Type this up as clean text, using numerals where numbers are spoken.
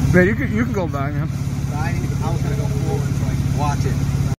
Yeah, you can go back, man. I was gonna